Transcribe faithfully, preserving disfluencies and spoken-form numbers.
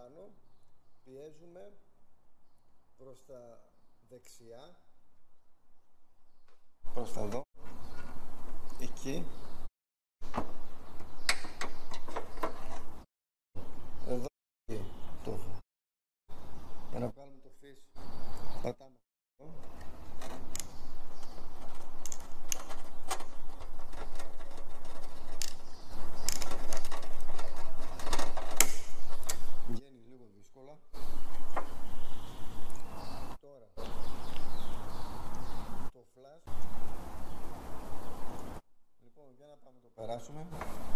πάνω, πιέζουμε προς τα δεξιά, προς τα εδώ, εκεί, εδώ, εκεί, το έχω. Για να βγάλουμε το φύς, πατάμε εδώ. Βγαίνει λίγο δύσκολα. Τώρα το flash. Λοιπόν, για να πάμε το περάσουμε.